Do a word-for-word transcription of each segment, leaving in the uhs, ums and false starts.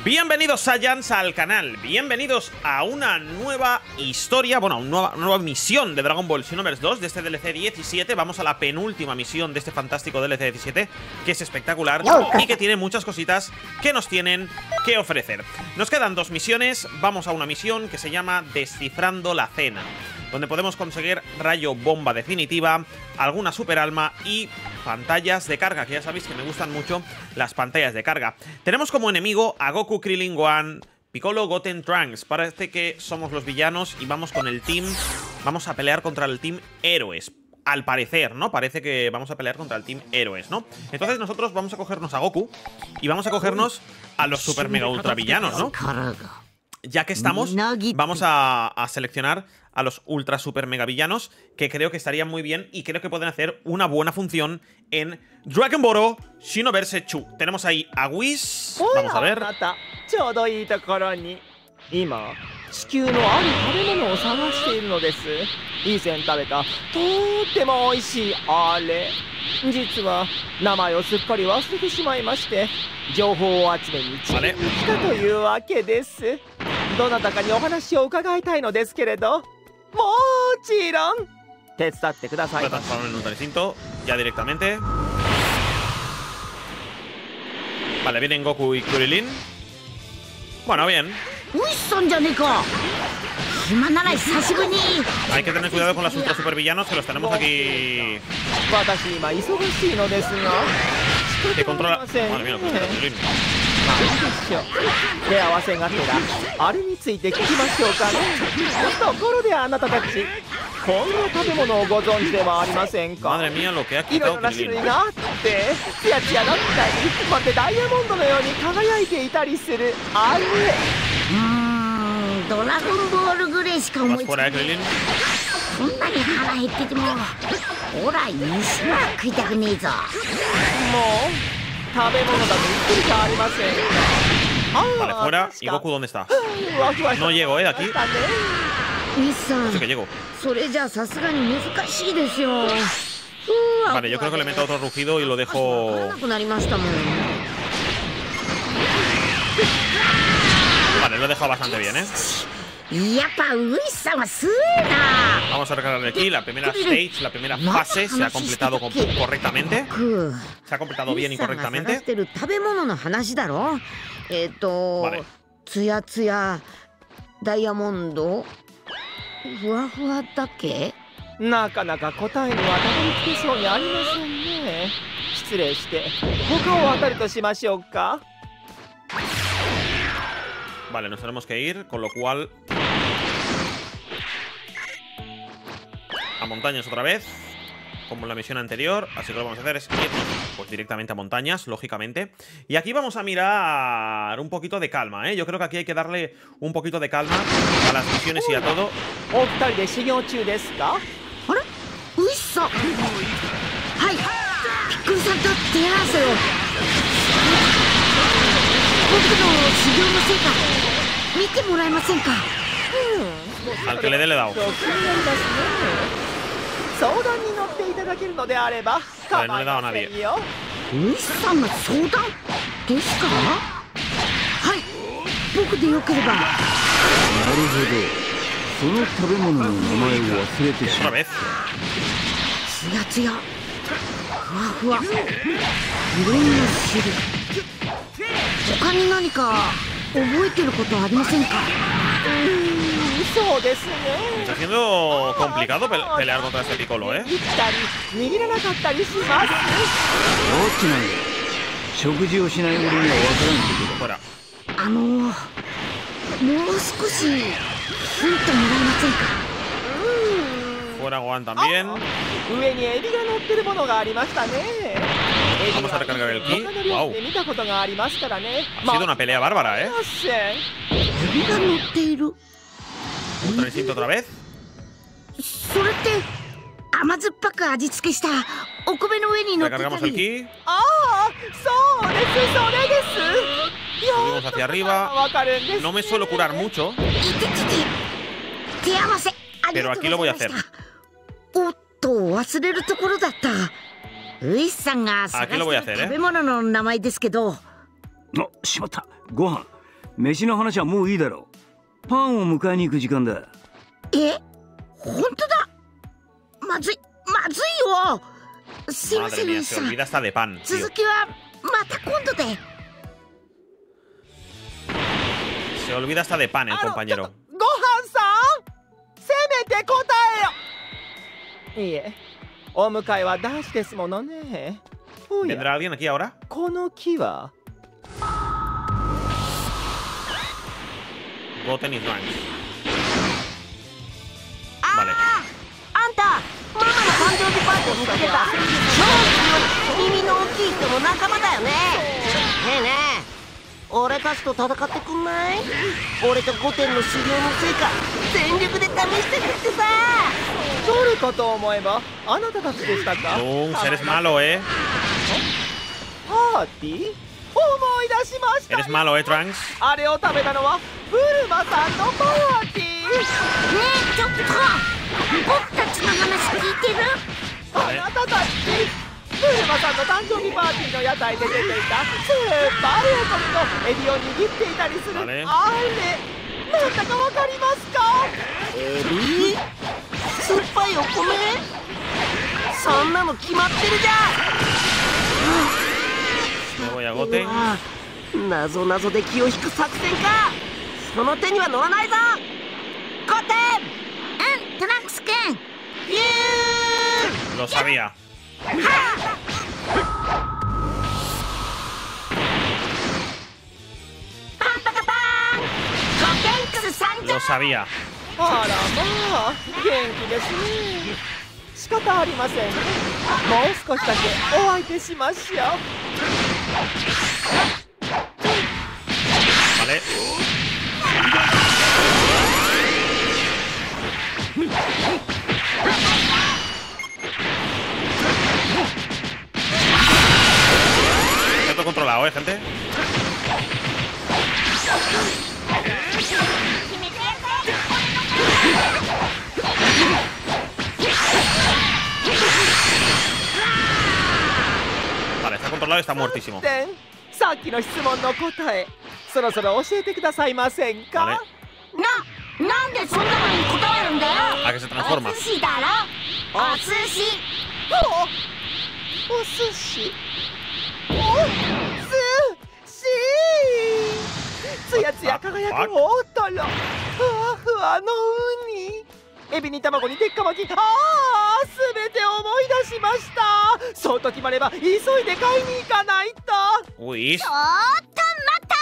Bienvenidos Saiyans al canal, bienvenidos a una nueva historia, bueno, una nueva, nueva misión de Dragon Ball Xenoverse dos de este D L C diecisiete. Vamos a la penúltima misión de este fantástico D L C diecisiete, que es espectacular y que tiene muchas cositas que nos tienen que ofrecer. Nos quedan dos misiones, vamos a una misión que se llama Descifrando la Cena, donde podemos conseguir rayo bomba definitiva, alguna super alma y pantallas de carga, que ya sabéis que me gustan mucho las pantallas de carga. Tenemos como enemigo a Goku, Krillin, Gohan, Piccolo, Goten, Trunks. Parece que somos los villanos y vamos con el team, vamos a pelear contra el team héroes. Al parecer, ¿no? Parece que vamos a pelear contra el team héroes, ¿no? Entonces nosotros vamos a cogernos a Goku y vamos a cogernos a los super mega ultra villanos, ¿no? Ya que estamos, vamos a, a seleccionar a los ultra super mega villanos, que creo que estarían muy bien y creo que pueden hacer una buena función en Dragon Ball Xenoverse dos. Tenemos ahí a Whis. Vamos a ver. Vale. Transformar en Ultra Instinto ya directamente. Vale, vienen Goku y Krillin. Bueno, bien. Hay que tener cuidado con los ultra super villanos, que los tenemos aquí. Que controla. Madre mía, que controla Krillin. Madre mía, lo que ha quitado Krillin. Más fuera de Krillin. Vale, fuera. ¿Y Goku dónde está? No llego, ¿eh? De aquí. No sé que llego. Vale, yo creo que le meto otro rugido y lo dejo. Vale, lo he dejado bastante bien, ¿eh? Vamos a recargarle aquí. La primera stage, la primera fase se ha completado correctamente. Se ha completado bien y correctamente. Vale. Vale, nos tenemos que ir, con lo cual a montañas otra vez, como en la misión anterior. Así que lo que vamos a hacer es irnos pues directamente a montañas, lógicamente. Y aquí vamos a mirar un poquito de calma, ¿eh? Yo creo que aquí hay que darle un poquito de calma a las misiones y a todo. Al que le dé le he dado. Vale, no le he dado a nadie. Otra vez. Está siendo complicado pe pelear contra este Piccolo, ¿eh? Fuera. Fuera Gohan también. Vamos a recargar el ki. Wow. Ha sido una pelea bárbara, ¿eh? Ultra Instinto otra vez. Recargamos el ki. Subimos hacia arriba. No me suelo curar mucho, pero aquí lo voy a hacer. Aquí lo voy a hacer, ¿eh? あ、しまった。ご飯。 飯の話はもういいだろう。パンを迎えに行く時間だ。 え、本当だ。まずいまずいよ。すいませ Madre ん mía, で se した。 olvida hasta de pan, tío. 続きはまた今度で。 Se olvida hasta de pan el compañero. ごはんさん、せめて答えよ。いいえ、お迎えは大事ですものね。おや、 ¿Vendrá alguien aquí ahora? この木は Goten y Trunks. あ Vale. あんた、ママの誕生日パーティー見かけた。超強い耳の大きい人の仲間だよね。ねえねえ、俺たちと戦ってくんない？俺とゴテンの修行の成果全力で試してくってさ。 誰かと思えばあなたたちでしたか。 Trunks, eres malo, eh. パーティー、思い出しましたよ。 Eres malo, eh, Trunks. あれを食べたのはブルマさんのパーティー。 ねえちょっと、僕たちの話聞いてる？ あなたたち、ブルマさんの誕生日パーティーの屋台で出ていたスーパー大鳥のエビを握っていたりするあれ、なんだかわかりますか？ エビ？酸っぱいお米？そんなの決まってるじゃん。 Me voy a Goten. なぞなぞで気を引く作戦か。その手には乗らないぞ。ゴテン。うん、トランクス君。ビュー。 Lo sabía. パンパカパーン。ゴテンクス参上。 Lo sabía. あらまあ、元気ですね。仕方ありません。もう少しだけお相手しましょう。 Vale. Está todo controlado, eh, gente. Vale, está controlado y está muertísimo. さっきの質問の答え、そろそろ教えてくださいませんか？ Vale. な、なんでそんなのに答えるんだよ。 ¿A qué se transforma? お寿司だろ。お寿司。 お、お寿司。お寿司。つやつや輝く大トロ。ふわふわのウニ。エビに卵に鉄火巻き。ああ、すべて思い出しました。そうと決まれば急いで買いに行かないと。 Uy. ちょっと待った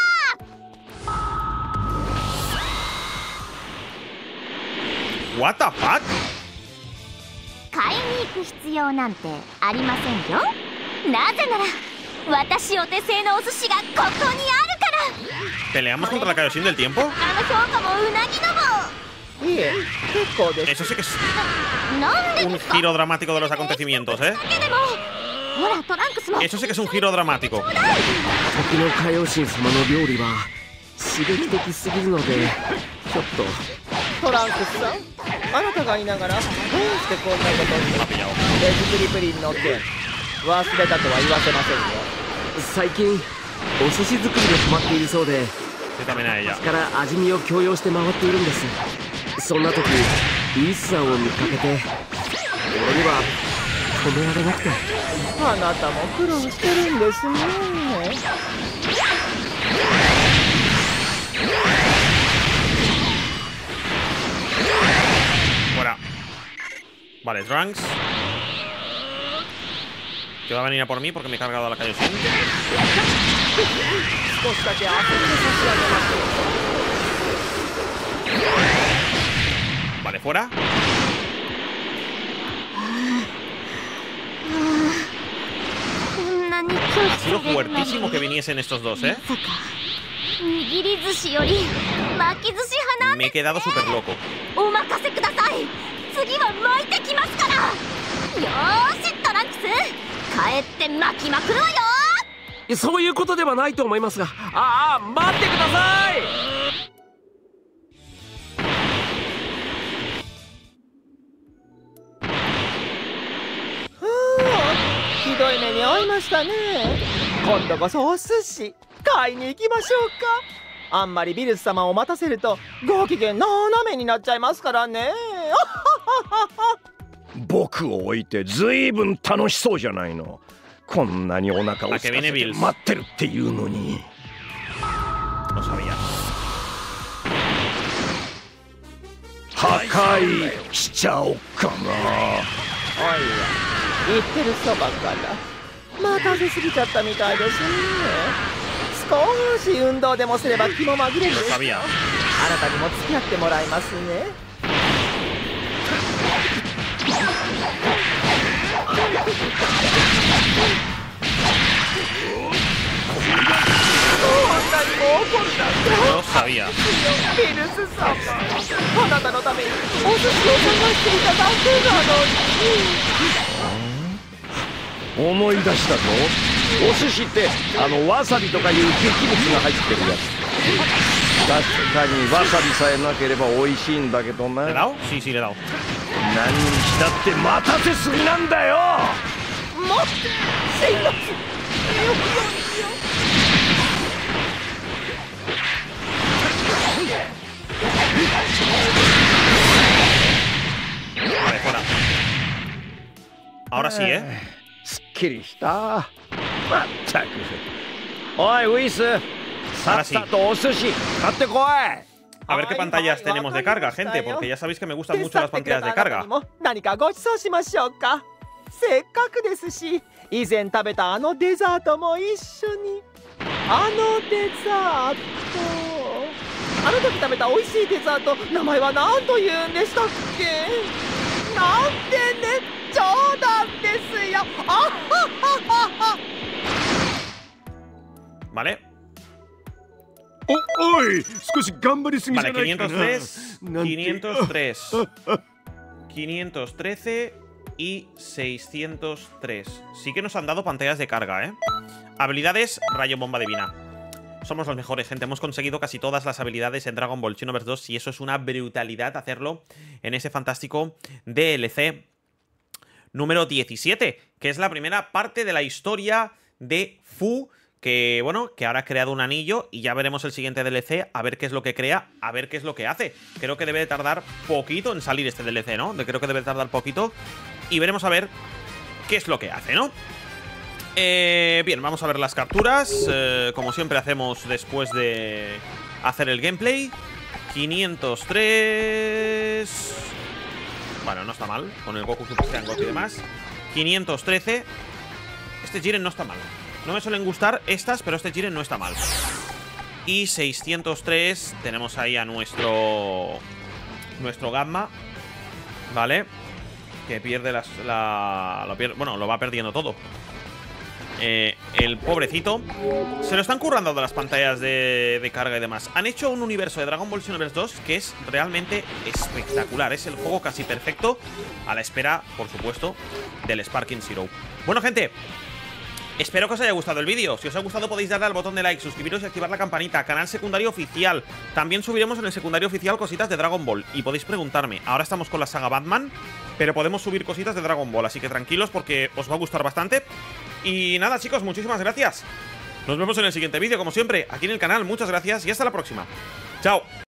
ー。 What the fuck? 買いに行く必要なんてありませんよ。なぜなら私お手製のお寿司がここにあるから。 ¿Peleamos contra la Kaioshin del tiempo? あの評価もうなぎのも。 いえ、結構です。 Eso sí que es なんで un ですか？ giro dramático de los acontecimientos, ¿eh? だけでもほらトランクスも。 Eso sí que es un giro dramático. 時の海王神様の料理は刺激的すぎるのでちょっと。 トランクスさん、あなたがいながらどうしてこんなことに。 Me ha pillado. 手作りプリンの件忘れたとは言わせませんよ。 最近お寿司作りでハマっているそうで、 Sí, también a ella. から味見を強要して回っているんです。そんな時イースさんを見かけて、俺には止められなくて。 あなたも苦労してるんですね。 Fuera. Vale, Trunks. Que va a venir a por mí porque me he cargado a la Kaioshin. 少しだけ遊んで差し上げましょう。 Vale, fuera. Ha sido fuertísimo que viniesen estos dos, ¿eh? 握り寿司より巻き寿司派なん Me で he quedado súper loco. お任せください。次は巻いてきますから。よーしトランクス、帰って巻きまくるわよ。 そういうことではないと思いますが、ああ、待ってください。 ふう、ひどい目に遭いましたね。今度こそお寿司買いに行きましょうか。 あんまりビルス様を待たせるとご機嫌斜めになっちゃいますからね。 僕を置いてずいぶん楽しそうじゃないの。こんなにお腹を空かせて待ってるっていうのに。破壊しちゃおっかな。おいや、 言ってるそばから待たせすぎちゃったみたいですね。少し運動でもすれば気も紛れるですよ。あなたにも付き合ってもらいますね。 Lo sabía. ビルス様、あなたのためにお寿司を探していただけなのに。 思い出したぞ。お寿司ってあのわさびとかいう劇物が入ってるやつ。確かにわさびさえなければ美味しいんだけどな。 ¿Le he dado? Sí, sí, le he dado. 何にしたって待たせすぎなんだよ。 待って、せいやつ。よくよ Vale, fuera. Ahora sí, ¿eh? すっきりした。まったく。おいウィス、さっさとお寿司買ってこい。 A ver qué pantallas tenemos de carga, gente, porque ya sabéis que me gustan mucho las pantallas de carga. 何かご馳走しましょうか。せっかくですし、以前食べたあのデザートも一緒に。あのデザート、あの時食べた美味しいデザート、名前は何と言うんでしたっけ。なんてね、冗談ですよ。あはははは。 Vale. お、おい、少し頑張りすぎじゃ Vale, ないかな。 quinientos tres, quinientos trece y seiscientos tres. Sí que nos han dado pantallas de carga, ¿eh? Habilidades, rayo bomba divina. Somos los mejores, gente. Hemos conseguido casi todas las habilidades en Dragon Ball Xenoverse dos y eso es una brutalidad hacerlo en ese fantástico D L C número diecisiete, que es la primera parte de la historia de Fu, que, bueno, que ahora ha creado un anillo y ya veremos el siguiente D L C, a ver qué es lo que crea, a ver qué es lo que hace. Creo que debe de tardar poquito en salir este D L C, ¿no? Creo que debe de tardar poquito y veremos a ver qué es lo que hace, ¿no? Eh, bien, vamos a ver las capturas, eh, como siempre hacemos después de hacer el gameplay. quinientos tres... Bueno, no está mal, con el Goku Super Saiyan Goku y demás. quinientos trece. Este Jiren no está mal. No me suelen gustar estas, pero este Jiren no está mal. Y seiscientos tres, tenemos ahí a nuestro Nuestro Gamma, ¿vale? Que pierde las, la... Lo pierde, bueno, lo va perdiendo todo. Eh, el pobrecito. Se lo están currando de las pantallas de, de carga y demás. Han hecho un universo de Dragon Ball Xenoverse dos que es realmente espectacular. Es el juego casi perfecto, a la espera, por supuesto, del Sparking Zero. Bueno, gente, espero que os haya gustado el vídeo. Si os ha gustado podéis darle al botón de like, suscribiros y activar la campanita. Canal secundario oficial. También subiremos en el secundario oficial cositas de Dragon Ball. Y podéis preguntarme, ahora estamos con la saga Batman, pero podemos subir cositas de Dragon Ball, así que tranquilos porque os va a gustar bastante. Y nada, chicos, muchísimas gracias. Nos vemos en el siguiente vídeo, como siempre, aquí en el canal. Muchas gracias y hasta la próxima. Chao.